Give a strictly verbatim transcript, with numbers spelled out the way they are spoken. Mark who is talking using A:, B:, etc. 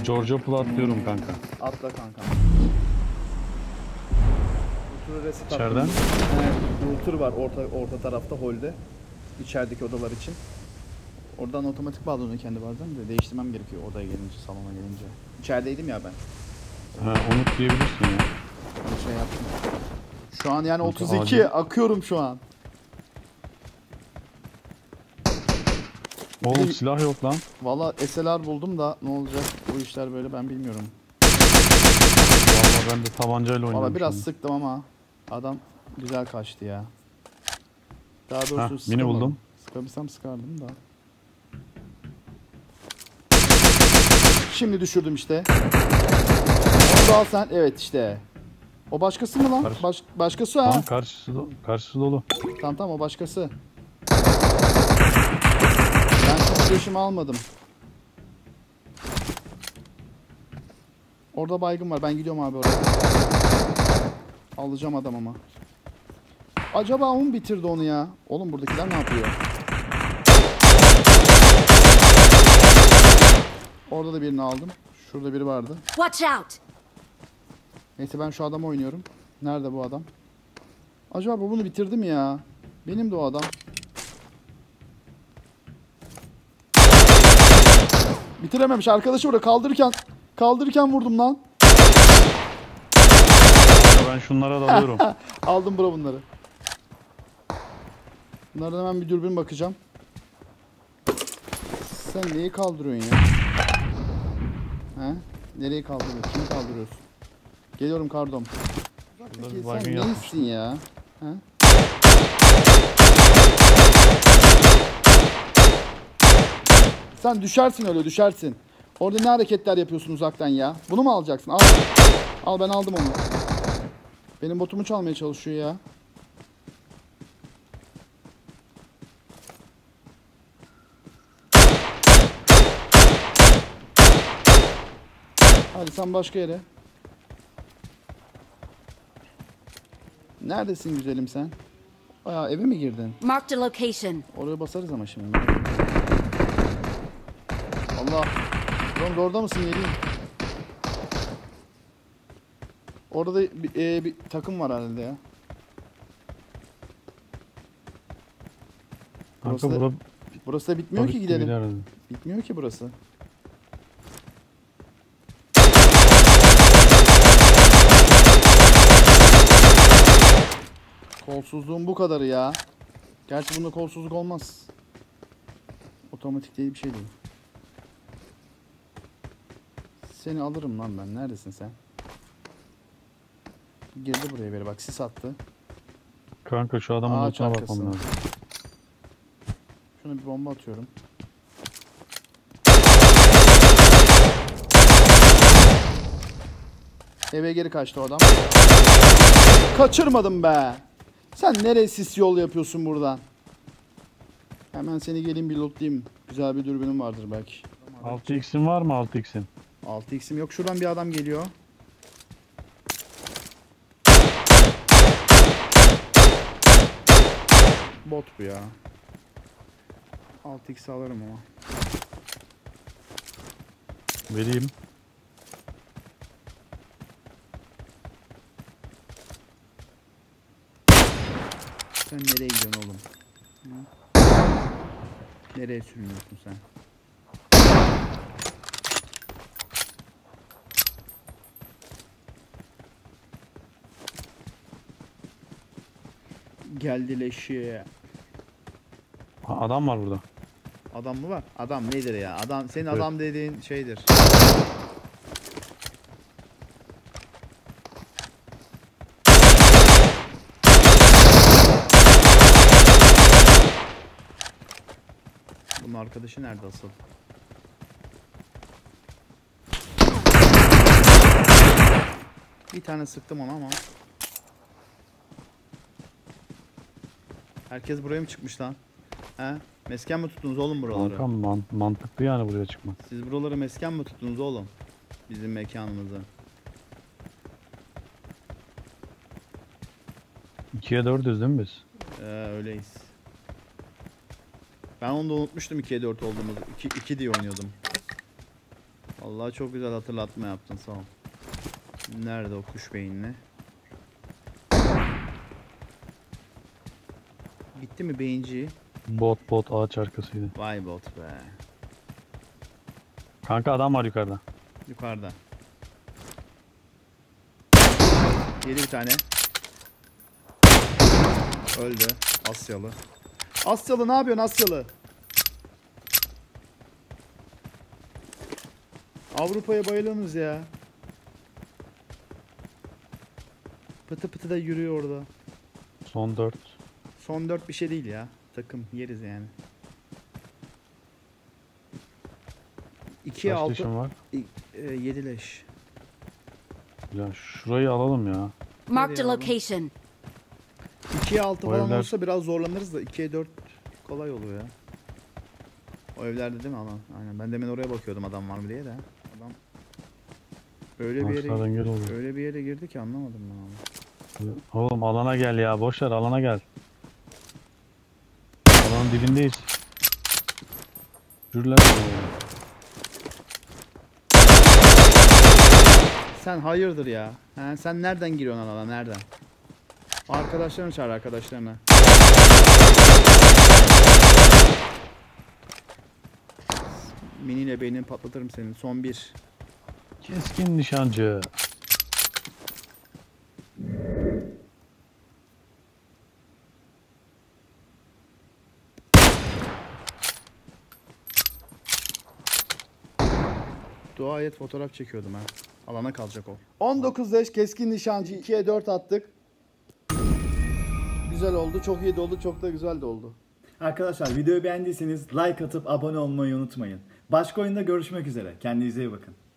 A: Georgia Pool atlıyorum kanka.
B: Atla kanka. Router reset
A: İçeriden?
B: attım. Evet, router var orta orta tarafta holde. İçerideki odalar için. Oradan otomatik bağlanıyor kendi bazen de değiştirmem gerekiyor odaya gelince, salona gelince. İçerideydim ya ben.
A: Ha, unut diyebilirsin ya.
B: Bir şey yaptım. Şu an yani otuz iki
A: acil.
B: akıyorum şu an.
A: Oğlum
B: Bir-
A: silah yok lan.
B: Valla S L R buldum da ne olacak bu işler böyle ben bilmiyorum.
A: Vallahi ben de tabancayla oynadım.
B: Valla biraz
A: şimdi.
B: sıktım ama adam güzel kaçtı ya. Daha doğrusu
A: Hah, mini
B: sıkamadım.
A: buldum.
B: Sıkabilsem sıkardım da. Şimdi düşürdüm işte. Onu da al sen. Evet işte. O başkası mı lan?
A: Karşı-
B: Baş, başkası ha.
A: Tamam, karşısı, do karşısı dolu.
B: Tamam tamam o başkası. Ben şimdi yaşımı almadım. Orada baygın var. Ben gidiyorum abi oraya. Alacağım adam ama. Acaba o mu bitirdi onu ya? Oğlum buradakiler ne yapıyor? Orada da birini aldım. Şurada biri vardı.
C: Watch out!
B: Neyse ben şu adamı oynuyorum. Nerede bu adam? Acaba bu bunu bitirdi mi ya? Benim de o adam. Bitirememiş. Arkadaşı burada kaldırırken kaldırırken vurdum lan.
A: Ben şunlara dalıyorum.
B: Aldım bro bunları. Bunlardan hemen bir dürbün bakacağım. Sen neyi kaldırıyorsun ya? He? Nereyi kaldırıyorsun? Kimi kaldırıyorsun? Geliyorum kardom. Peki
A: bir
B: sen
A: baygın yapmıştım.
B: neysin ya? He? Sen düşersin öyle düşersin. Orada ne hareketler yapıyorsun uzaktan ya? Bunu mu alacaksın? Al. Al ben aldım onu. Benim botumu çalmaya çalışıyor ya. Hadi sen başka yere. Neredesin güzelim sen? Aa eve mi girdin?
C: Marked a location.
B: Oraya basarız ama şimdi. Allah. Oğlum orada mısın geleyim? Orada da bir, e, bir takım var herhalde ya. Burası
A: Kanka
B: da,
A: bura
B: burası da bitmiyor ki
A: balık
B: gidelim.
A: gibi herhalde.
B: Bitmiyor ki burası. Kolsuzluğun bu kadarı ya. Gerçi bunda kolsuzluk olmaz. Otomatik değil bir şey değil. Seni alırım lan ben. Neredesin sen? Girdi buraya beri bak sis attı.
A: Kanka şu adamın
B: Ağaç
A: notuna
B: arkası.
A: bakmam lazım.
B: Şuna bir bomba atıyorum. Eve geri kaçtı o adam. Kaçırmadım be. Sen nereye sis yol yapıyorsun buradan? Hemen seni geleyim bir lootlayayım. Güzel bir dürbünüm vardır belki.
A: altı x'in var mı altı x'in?
B: altı x'im yok. Şuradan bir adam geliyor. Bot bu ya. altı x alırım ama.
A: Vereyim.
B: Sen nereye gidiyorsun oğlum? Hı? Nereye sürünüyorsun sen? Geldi leşi.
A: Ha, adam var burada.
B: Adam mı var? Adam nedir ya? Adam senin
A: Evet.
B: adam dediğin şeydir. Bunun arkadaşı nerede asıl? Bir tane sıktım ona ama. Herkes buraya mı çıkmış lan? He? Mesken mi tuttunuz oğlum buraları?
A: Kanka man mantıklı yani buraya çıkmak.
B: Siz buraları mesken mi tuttunuz oğlum? Bizim mekanımızı.
A: ikiye dördüz değil mi biz?
B: Ee, öyleyiz. Ben onu da unutmuştum ikiye dört olduğumuzu. iki, iki diye oynuyordum. Vallahi çok güzel hatırlatma yaptın, sağ ol. Nerede o kuş beyinli? Gitti mi beyinci?
A: Bot bot ağaç arkasıydı.
B: Vay bot be.
A: Kanka adam var yukarıda.
B: Yukarıda. Yedi bir tane. Öldü. Asyalı. Asyalı ne yapıyorsun Asyalı? Avrupa'ya bayılıyorsunuz ya. Pıtı pıtı da yürüyor orada.
A: Son dört.
B: Son dört bir şey değil ya. Takım yeriz yani. ikiye
A: Kaç
B: altı.
A: leşim var?
B: yedi leş.
A: Ya şurayı alalım ya.
C: Marked a
B: Nereye aldın?
C: location.
B: ikiye altı
A: O
B: falan
A: evler-
B: olursa biraz zorlanırız da ikiye dört kolay oluyor ya. O evlerde değil mi alan? Aynen. Ben demin oraya bakıyordum adam var mı diye de. Adam öyle bir
A: Maçlar
B: yere
A: engel oluyor.
B: öyle bir yere girdi ki anlamadım ben onu.
A: Oğlum alana gel ya. Boş ver, alana gel. Alanın dibindeyiz. Yürü lan.
B: Sen hayırdır ya? He, sen nereden giriyorsun alana? Nereden? Arkadaşlarını çağır arkadaşlarına. Miniyle beynini patlatırım senin. Son bir.
A: Keskin nişancı.
B: Dua et, fotoğraf çekiyordum ha. Alana kalacak o. on dokuz leş keskin nişancı ikiye dört attık. Güzel oldu. Çok iyi de oldu. Çok da güzel de oldu.
D: Arkadaşlar videoyu beğendiyseniz like atıp abone olmayı unutmayın. Başka oyunda görüşmek üzere. Kendinize iyi bakın.